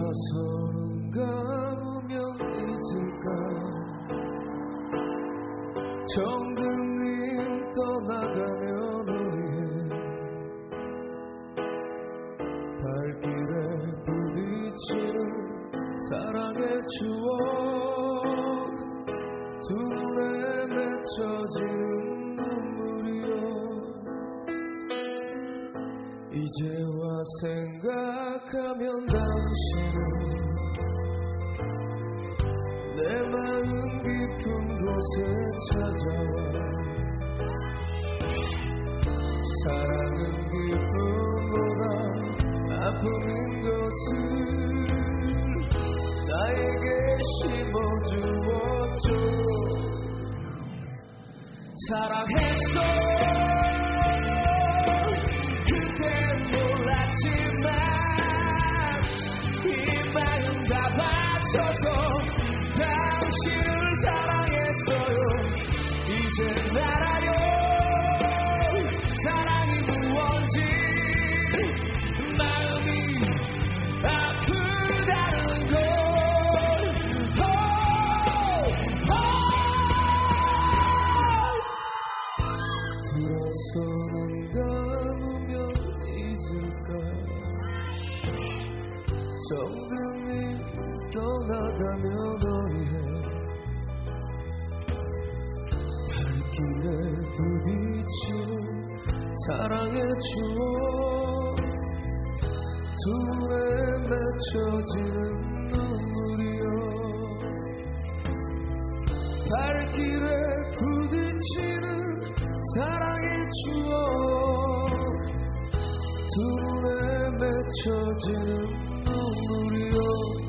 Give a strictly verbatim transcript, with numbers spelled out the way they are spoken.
돌아서는 감으면 잊을까 정든님 떠나가면 우리 발길에 부딪히는 사랑의 추억 두 눈에 맺혀지는 눈물이여 이제와 생각하면 당신은 내 마음 깊은 곳에 찾아와 사랑은 기쁨보다 아픔인 것을 나에게 심어주었죠 사랑했어 그땐 몰랐지만 이 마음 다 바쳐서 당신을 사랑했어요 이제 알아요 사랑이 무언지 마음이 아프다는 걸 들어서는 감으면 잊을까 정든이 떠나가며 너의 발길에 부딪히는 사랑의 추억 두 눈에 맺혀지는 눈물이여 발길에 부딪히는 사랑의 추억 두 눈에 맺혀지는 눈물이여